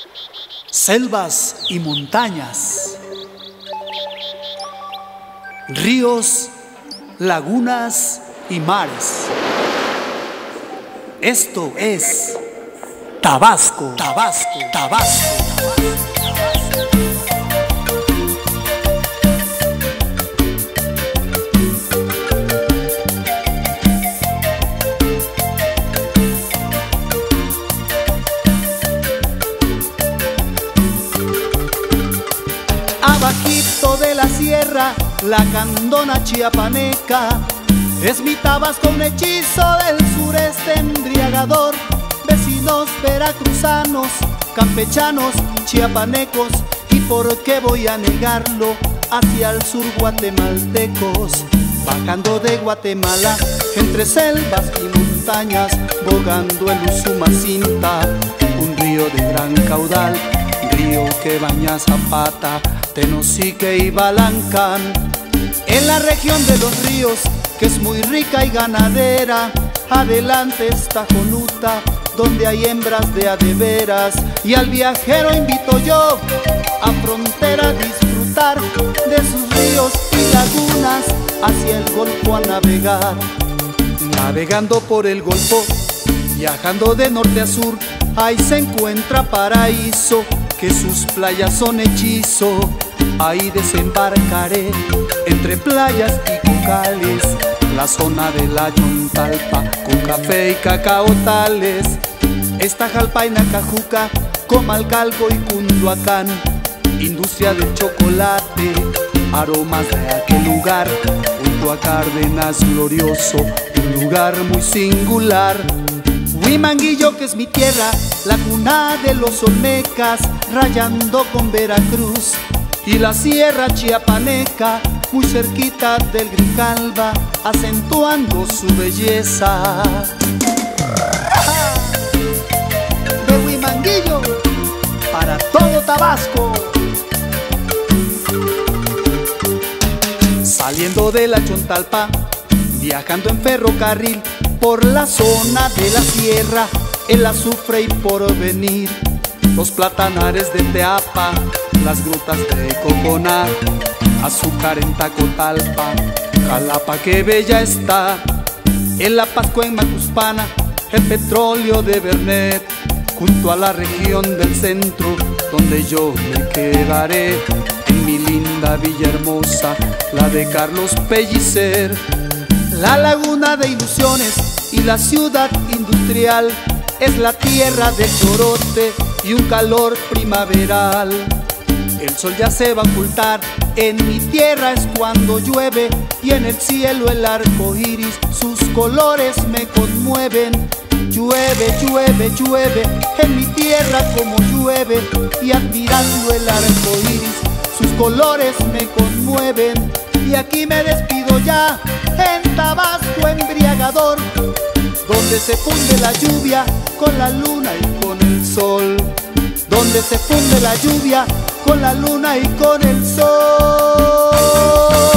selvas y montañas, ríos, lagunas y mares. Esto es Tabasco, Tabasco, Tabasco. Abajito de la sierra, la candona chiapaneca, es mi Tabasco, un hechizo del sureste embriagador. Vecinos veracruzanos, campechanos, chiapanecos, y por qué voy a negarlo, hacia el sur guatemaltecos. Bajando de Guatemala, entre selvas y montañas, bogando el Usumacinta, un río de gran caudal, río que baña Zapata, Tenosique y Balancán. En la región de los ríos, que es muy rica y ganadera, adelante está Jonuta, donde hay hembras de adeveras. Y al viajero invito yo a frontera a disfrutar de sus ríos y lagunas, hacia el Golfo a navegar. Navegando por el Golfo, viajando de norte a sur, ahí se encuentra paraíso, que sus playas son hechizo. Ahí desembarcaré entre playas y cocales, la zona de la Yontalpa, con café y cacaotales. Está Jalpaina, Cajuca, Comalcalco y Cunduacán, industria del chocolate, aromas de aquel lugar, junto a Cárdenas glorioso, un lugar muy singular. Huimanguillo, que es mi tierra, la cuna de los olmecas, rayando con Veracruz, y la sierra chiapaneca, muy cerquita del Grijalba, acentuando su belleza. De Huimanguillo para todo Tabasco. Saliendo de la Chontalpa, viajando en ferrocarril por la zona de la sierra, el azufre y porvenir, los platanares de Teapa, las grutas de Coconá, azúcar en Tacotalpa, Jalapa que bella está, en La Pascua en Macuspana, el petróleo de Bernet, junto a la región del centro, donde yo me quedaré, en mi linda Villahermosa, la de Carlos Pellicer. La laguna de ilusiones y la ciudad industrial, es la tierra del chorote y un calor primaveral. El sol ya se va a ocultar, en mi tierra es cuando llueve, y en el cielo el arco iris, sus colores me conmueven. Llueve, llueve, llueve, en mi tierra como llueve, y admirando el arco iris, sus colores me conmueven. Y aquí me despido ya, en Tabasco embriagador, donde se funde la lluvia con la luna y con el sol, donde se funde la lluvia con la luna y con el sol.